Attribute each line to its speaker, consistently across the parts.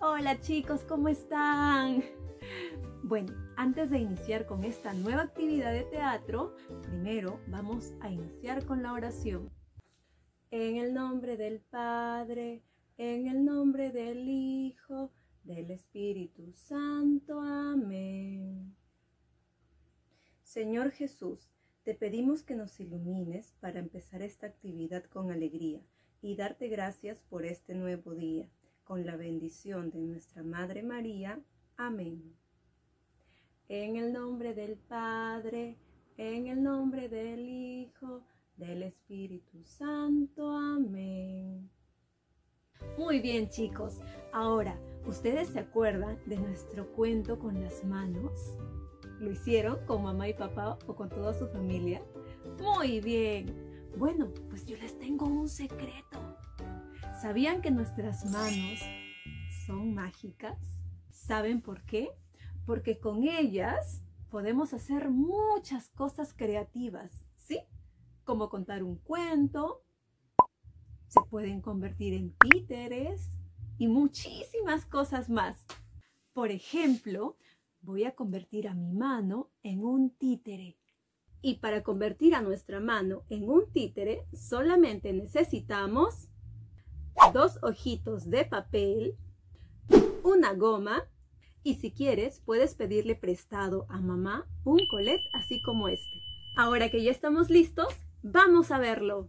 Speaker 1: Hola chicos, ¿cómo están? Bueno, antes de iniciar con esta nueva actividad de teatro, primero vamos a iniciar con la oración. En el nombre del Padre, en el nombre del Hijo, del Espíritu Santo. Amén. Señor Jesús, te pedimos que nos ilumines para empezar esta actividad con alegría y darte gracias por este nuevo día. Con la bendición de nuestra Madre María. Amén. En el nombre del Padre, en el nombre del Hijo, del Espíritu Santo. Amén. Muy bien, chicos. Ahora, ¿ustedes se acuerdan de nuestro cuento con las manos? ¿Lo hicieron con mamá y papá o con toda su familia? Muy bien. Bueno, pues yo les tengo un secreto. ¿Sabían que nuestras manos son mágicas? ¿Saben por qué? Porque con ellas podemos hacer muchas cosas creativas, ¿sí? Como contar un cuento, se pueden convertir en títeres y muchísimas cosas más. Por ejemplo, voy a convertir a mi mano en un títere. Y para convertir a nuestra mano en un títere, solamente necesitamos 2 hojitos de papel, una goma y si quieres puedes pedirle prestado a mamá un colet así como este. Ahora que ya estamos listos, vamos a verlo.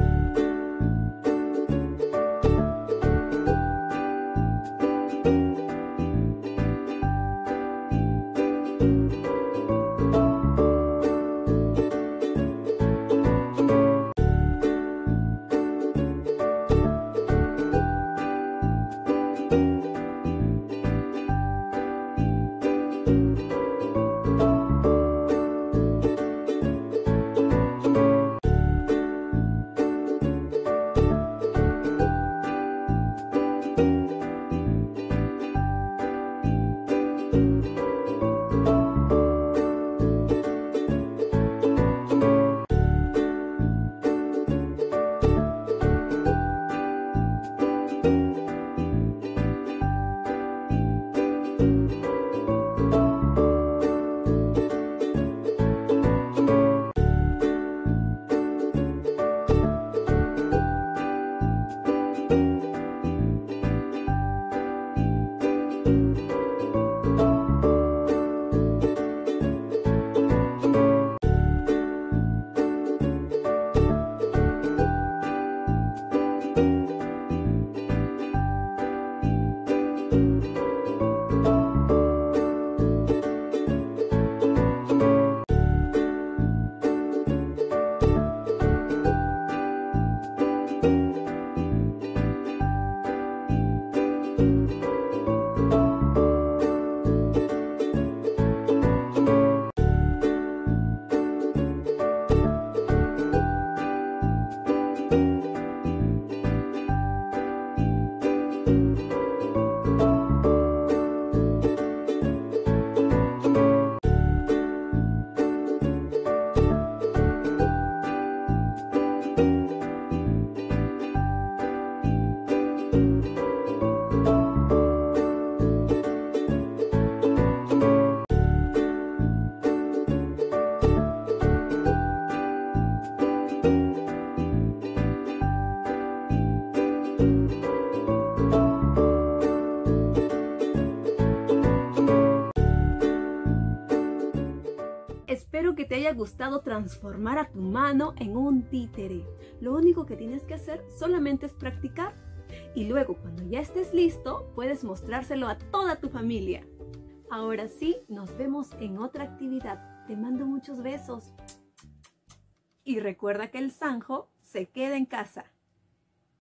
Speaker 1: Espero que te haya gustado transformar a tu mano en un títere. Lo único que tienes que hacer solamente es practicar. Y luego, cuando ya estés listo, puedes mostrárselo a toda tu familia. Ahora sí, nos vemos en otra actividad. Te mando muchos besos. Y recuerda que el Sanjo se queda en casa.